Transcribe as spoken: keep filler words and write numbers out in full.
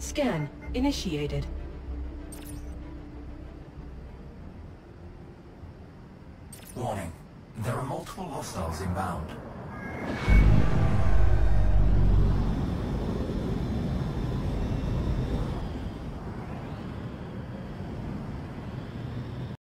Scan initiated. Warning. There are multiple hostiles inbound.